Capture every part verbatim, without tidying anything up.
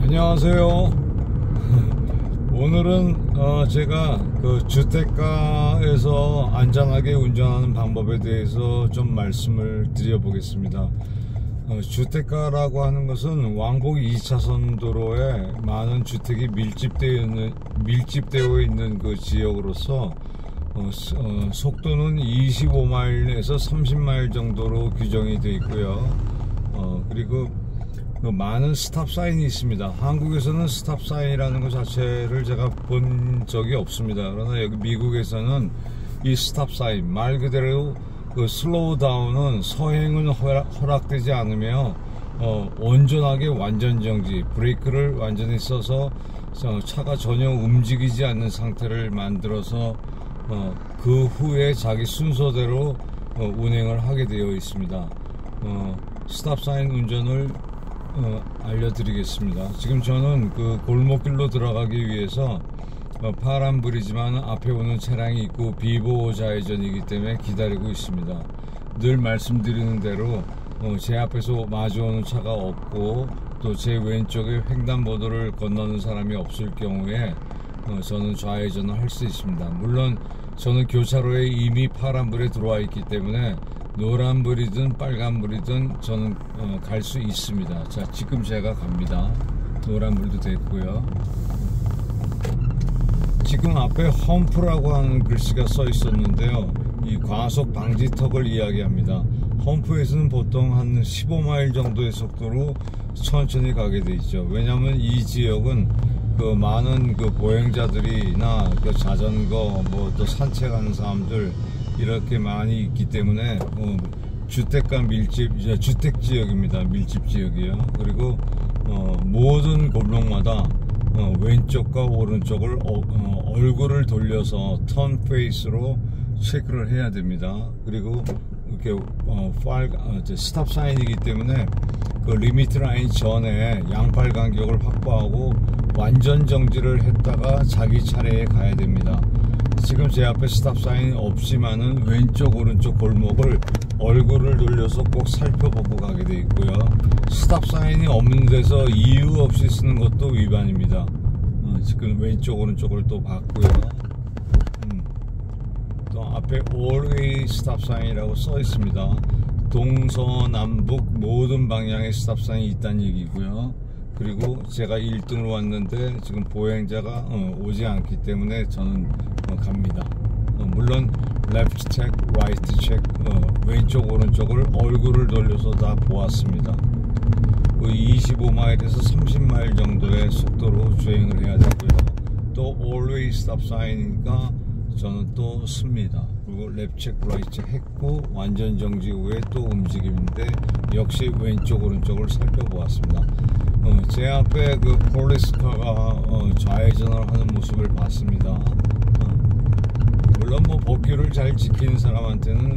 안녕하세요. 오늘은 어 제가 그 주택가에서 안전하게 운전하는 방법에 대해서 좀 말씀을 드려보겠습니다. 어 주택가라고 하는 것은 왕복 이 차선 도로에 많은 주택이 밀집되어 있는, 밀집되어 있는 그 지역으로서 어, 어, 속도는 이십오 마일에서 삼십 마일 정도로 규정이 되어 있고요. 어, 그리고 그 많은 스탑 사인이 있습니다. 한국에서는 스탑 사인이라는 것 자체를 제가 본 적이 없습니다. 그러나 여기 미국에서는 이 스탑 사인, 말 그대로 그 슬로우 다운은 서행은 허락, 허락되지 않으며 어, 온전하게 완전 정지, 브레이크를 완전히 써서 차가 전혀 움직이지 않는 상태를 만들어서 어, 그 후에 자기 순서대로 어, 운행을 하게 되어 있습니다. 어, 스탑 사인 운전을 어, 알려드리겠습니다. 지금 저는 그 골목길로 들어가기 위해서 어, 파란불이지만 앞에 오는 차량이 있고 비보호 좌회전이기 때문에 기다리고 있습니다. 늘 말씀드리는 대로 어, 제 앞에서 마주오는 차가 없고 또 제 왼쪽에 횡단보도를 건너는 사람이 없을 경우에 어, 저는 좌회전을 할 수 있습니다. 물론 저는 교차로에 이미 파란불에 들어와 있기 때문에 노란불이든 빨간불이든 저는 어, 갈 수 있습니다. 자, 지금 제가 갑니다. 노란불도 됐고요. 지금 앞에 험프라고 하는 글씨가 써 있었는데요, 이 과속 방지턱을 이야기합니다. 험프에서는 보통 한 십오 마일 정도의 속도로 천천히 가게 돼 있죠. 왜냐하면 이 지역은 그 많은 그 보행자들이나 그 자전거 뭐 또 산책하는 사람들 이렇게 많이 있기 때문에 어, 주택가 밀집, 이제 주택 지역입니다. 밀집 지역이에요. 그리고 어, 모든 골목마다 어, 왼쪽과 오른쪽을 어, 어, 얼굴을 돌려서 턴 페이스로 체크를 해야 됩니다. 그리고 이렇게 어, 파일, 어, 스탑 사인이기 때문에 그 리미트 라인 전에 양팔 간격을 확보하고 완전 정지를 했다가 자기 차례에 가야 됩니다. 지금 제 앞에 스탑 사인 없지만은 왼쪽 오른쪽 골목을 얼굴을 돌려서 꼭 살펴보고 가게 돼 있고요. 스탑 사인이 없는 데서 이유 없이 쓰는 것도 위반입니다. 어, 지금 왼쪽 오른쪽을 또 봤고요. 음, 또 앞에 Always 스탑 사인이라고 써 있습니다. 동서남북 모든 방향에 스탑 사인이 있다는 얘기고요. 그리고 제가 일 등으로 왔는데 지금 보행자가 어, 오지 않기 때문에 저는 어, 갑니다. 어, 물론 레프트 체크, 라이트 체크, 어, 왼쪽 오른쪽을 얼굴을 돌려서 다 보았습니다. 그 이십오 마일에서 삼십 마일 정도의 속도로 주행을 해야 되고요. 또 always stop sign이니까 저는 또 씁니다. 그리고 레프트 체크, 라이트 체크 했고 완전 정지 후에 또 움직이는데 역시 왼쪽 오른쪽을 살펴보았습니다. 어, 제 앞에 그 폴리스카가 어, 좌회전을 하는 모습을 봤습니다. 어, 물론 뭐 법규를 잘 지키는 사람한테는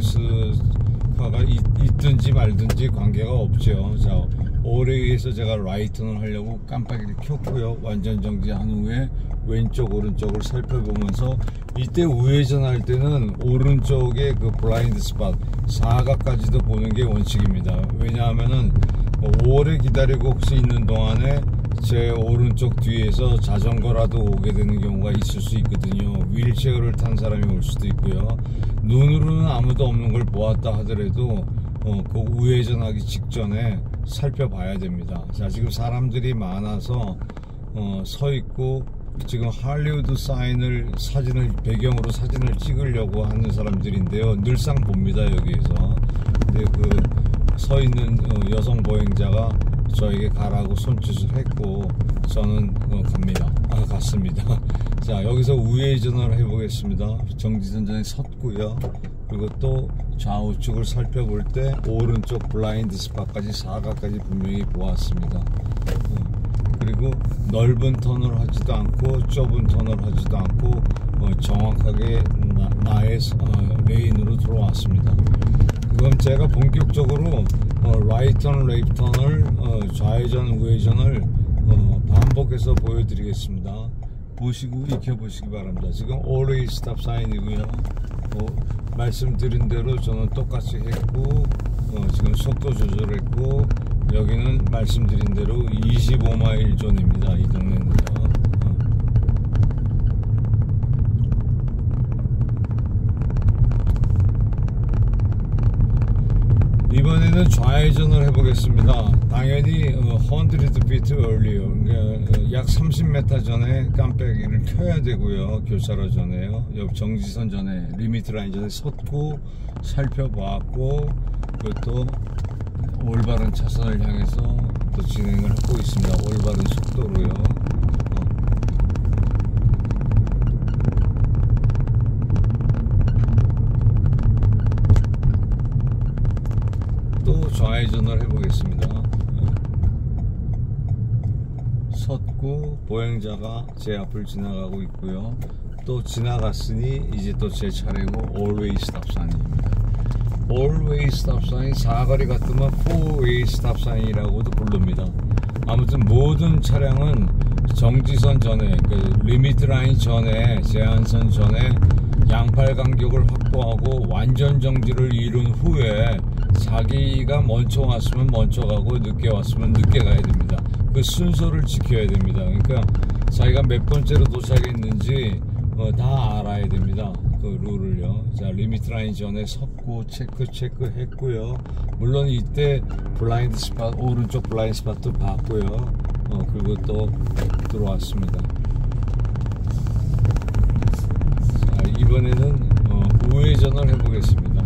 폴리스카가 있, 있든지 말든지 관계가 없죠. 자, 오래에서 제가 라이트를 하려고 깜빡이를 켰고요. 완전 정지한 후에 왼쪽 오른쪽을 살펴보면서 이때 우회전할 때는 오른쪽에 그 블라인드 스팟 사각까지도 보는 게 원칙입니다. 왜냐하면은 오래 기다리고 혹시 있는 동안에 제 오른쪽 뒤에서 자전거라도 오게 되는 경우가 있을 수 있거든요. 휠체어를 탄 사람이 올 수도 있고요. 눈으로는 아무도 없는 걸 보았다 하더라도 어, 그 우회전하기 직전에 살펴봐야 됩니다. 자, 지금 사람들이 많아서 어, 서 있고 지금 할리우드 사인을 사진을 배경으로 사진을 찍으려고 하는 사람들인데요. 늘상 봅니다, 여기에서. 근데 그 서 있는 여성 보행자가 저에게 가라고 손짓을 했고 저는 갑니다. 아, 갔습니다. 자, 여기서 우회전을 해보겠습니다. 정지선전에 섰고요. 그리고 또 좌우측을 살펴볼 때 오른쪽 블라인드 스팟까지 사각까지 분명히 보았습니다. 그리고 넓은 턴을 하지도 않고 좁은 턴을 하지도 않고 어, 정확하게 나, 나의 어, 레인으로 들어왔습니다. 그럼 제가 본격적으로 어, 라이트 턴, 레이프 턴을 어, 좌회전, 우회전을 어, 반복해서 보여드리겠습니다. 보시고 익혀보시기 바랍니다. 지금 always stop sign이고요. 어, 말씀드린 대로 저는 똑같이 했고 어, 지금 속도 조절했고 여기는 말씀드린 대로 이십오 마일 존입니다. 이 동네는요. 이번에는 좌회전을 해보겠습니다. 당연히 백 피트 earlier, 그러니까 약 삼십 미터 전에 깜빡이를 켜야 되고요. 교차로 전에요. 옆 정지선 전에, 리미트 라인 전에 섰고 살펴봤고, 그것도 올바른 차선을 향해서 또 진행을 하고 있습니다. 올바른 속도로요. 또 좌회전을 해보겠습니다. 섰고 보행자가 제 앞을 지나가고 있고요. 또 지나갔으니 이제 또 제 차례고 always stop sign입니다. always stop sign, 사거리 같으면 four way stop sign이라고도 부릅니다. 아무튼 모든 차량은 정지선 전에, 그 리미트 라인 전에, 제한선 전에 양팔 간격을 확보하고 완전 정지를 이룬 후에 자기가 먼저 왔으면 먼저 가고 늦게 왔으면 늦게 가야 됩니다. 그 순서를 지켜야 됩니다. 그러니까 자기가 몇 번째로 도착했는지 어, 다 알아야 됩니다. 그 룰을요. 자, 리미트 라인 전에 섰고 체크 체크 했고요. 물론 이때 블라인드 스팟, 오른쪽 블라인드 스팟도 봤고요. 어, 그리고 또 들어왔습니다. 자, 이번에는 어, 우회전을 해보겠습니다.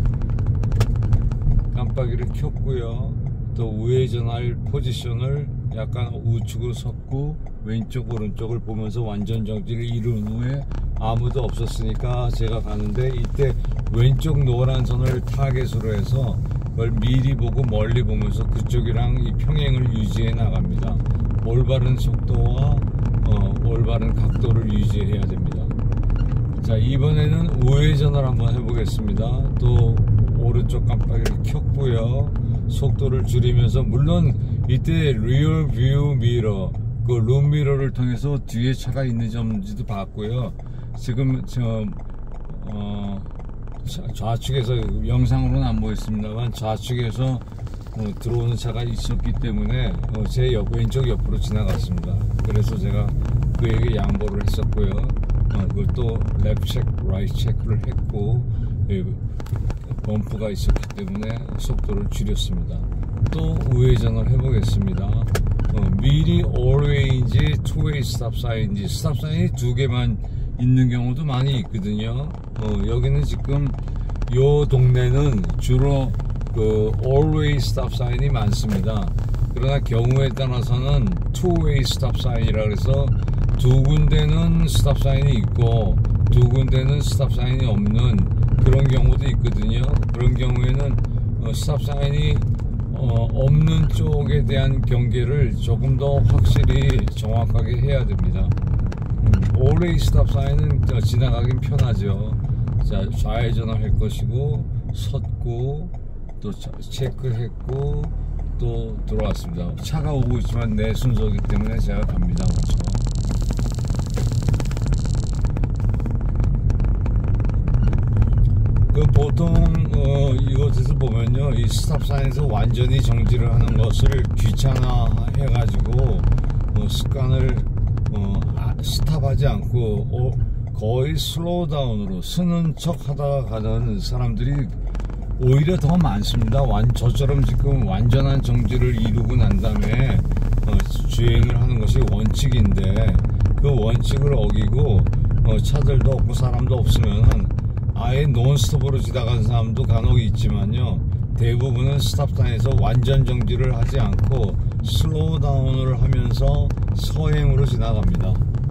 깜빡이를 켰고요. 또 우회전할 포지션을 약간 우측으로 섰고 왼쪽 오른쪽을 보면서 완전 정지를 이룬 후에 아무도 없었으니까 제가 가는데, 이때 왼쪽 노란 선을 타겟으로 해서 그걸 미리 보고 멀리 보면서 그쪽이랑 이 평행을 유지해 나갑니다. 올바른 속도와 어, 올바른 각도를 유지해야 됩니다. 자, 이번에는 우회전을 한번 해보겠습니다. 또 오른쪽 깜빡이를 켰고요. 속도를 줄이면서, 물론 이때 리어 뷰 미러, 그 룸 미러를 통해서 뒤에 차가 있는지 없는지도 봤고요. 지금 저 어, 좌측에서, 영상으로는 안 보였습니다만 좌측에서 어, 들어오는 차가 있었기 때문에 어, 제 옆, 왼쪽 옆으로 지나갔습니다. 그래서 제가 그에게 양보를 했었고요. 어, 그것도 랩 체크, 라이트 체크를 했고, 예, 범프가 있었기 때문에 속도를 줄였습니다. 또 우회전을 해보겠습니다. 어, 미리 alway인지 two-way stop sign인지, 스탑 사인이 두 개만 있는 경우도 많이 있거든요. 어, 여기는 지금 요 동네는 주로 그 all-way stop sign이 많습니다. 그러나 경우에 따라서는 two-way stop sign이라 그래서 두 군데는 스탑 사인이 있고 두 군데는 스탑 사인이 없는 그런 경우도 있거든요. 그런 경우에는 어, 스탑 사인이 어, 없는 쪽에 대한 경계를 조금 더 확실히 정확하게 해야 됩니다. 음, always stop sign은 지나가긴 편하죠. 자, 좌회전을 할 것이고, 섰고 또 체크했고 또 들어왔습니다. 차가 오고 있지만 내 순서이기 때문에 제가 갑니다. 먼저. 그 보통 어, 이것에서 보면요, 이 스탑사인에서 완전히 정지를 하는 것을 귀찮아 해가지고 어, 습관을 어, 아, 스탑하지 않고 어, 거의 슬로우 다운으로 쓰는 척 하다가 가는 사람들이 오히려 더 많습니다. 완, 저처럼 지금 완전한 정지를 이루고 난 다음에 어, 주행을 하는 것이 원칙인데, 그 원칙을 어기고 어, 차들도 없고 사람도 없으면은 아예 논스톱으로 지나가는 사람도 간혹 있지만요, 대부분은 스탑단에서 완전 정지를 하지 않고 슬로우 다운을 하면서 서행으로 지나갑니다.